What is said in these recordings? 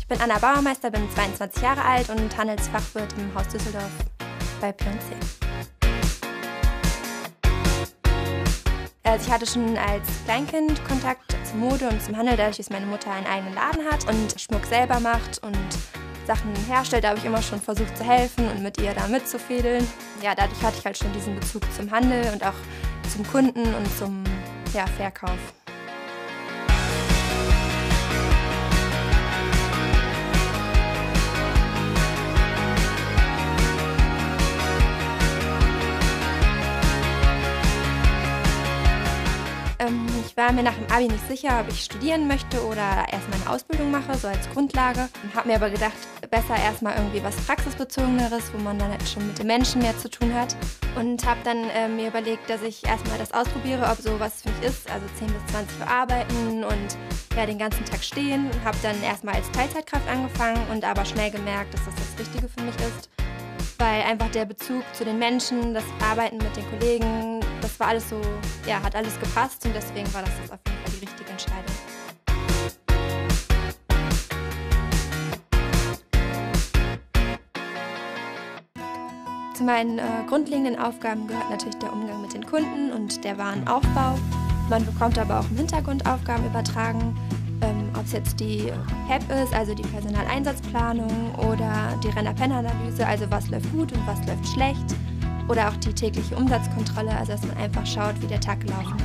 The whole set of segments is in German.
Ich bin Anna Bauermeister, bin 22 Jahre alt und Handelsfachwirt im Haus Düsseldorf bei P&C. Also ich hatte schon als Kleinkind Kontakt zur Mode und zum Handel, dadurch, dass meine Mutter einen eigenen Laden hat und Schmuck selber macht und Sachen herstellt. Da habe ich immer schon versucht zu helfen und mit ihr da mitzufädeln. Ja, dadurch hatte ich halt schon diesen Bezug zum Handel und auch zum Kunden und zum Verkauf. Ich war mir nach dem Abi nicht sicher, ob ich studieren möchte oder erstmal eine Ausbildung mache, so als Grundlage. Habe mir aber gedacht, besser erstmal irgendwie was Praxisbezogeneres, wo man dann halt schon mit den Menschen mehr zu tun hat. Und habe dann mir überlegt, dass ich erstmal das ausprobiere, ob sowas für mich ist, also 10 bis 20 Uhr arbeiten und ja, den ganzen Tag stehen. Habe dann erstmal als Teilzeitkraft angefangen und aber schnell gemerkt, dass das das Richtige für mich ist. Weil einfach der Bezug zu den Menschen, das Arbeiten mit den Kollegen, das war alles so, ja, hat alles gepasst und deswegen war das auf jeden Fall die richtige Entscheidung. Zu meinen grundlegenden Aufgaben gehört natürlich der Umgang mit den Kunden und der Warenaufbau. Man bekommt aber auch im Hintergrund Aufgaben übertragen. Ob es jetzt die PEP ist, also die Personaleinsatzplanung, oder die Renner-Penner-Analyse, also was läuft gut und was läuft schlecht, oder auch die tägliche Umsatzkontrolle, also dass man einfach schaut, wie der Tag gelaufen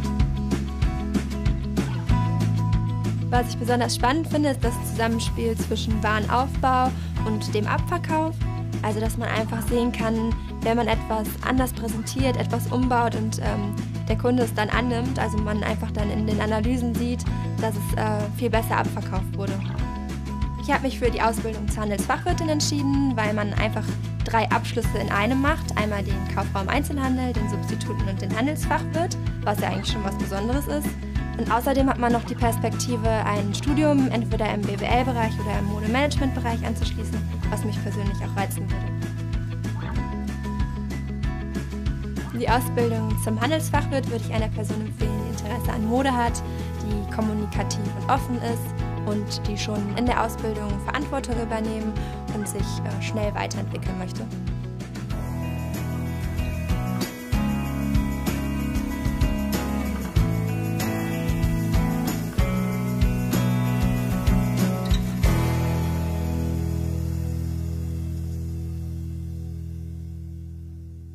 ist. Was ich besonders spannend finde, ist das Zusammenspiel zwischen Warenaufbau und dem Abverkauf. Also dass man einfach sehen kann, wenn man etwas anders präsentiert, etwas umbaut und der Kunde es dann annimmt, also man einfach dann in den Analysen sieht, dass es viel besser abverkauft wurde. Ich habe mich für die Ausbildung zur Handelsfachwirtin entschieden, weil man einfach 3 Abschlüsse in einem macht. Einmal den Kaufraum Einzelhandel, den Substituten und den Handelsfachwirt, was ja eigentlich schon was Besonderes ist. Und außerdem hat man noch die Perspektive, ein Studium entweder im BWL-Bereich oder im Modemanagement-Bereich anzuschließen, was mich persönlich auch reizen würde. Die Ausbildung zum Handelsfachwirt würde ich einer Person empfehlen, die Interesse an Mode hat, die kommunikativ und offen ist und die schon in der Ausbildung Verantwortung übernehmen und sich schnell weiterentwickeln möchte.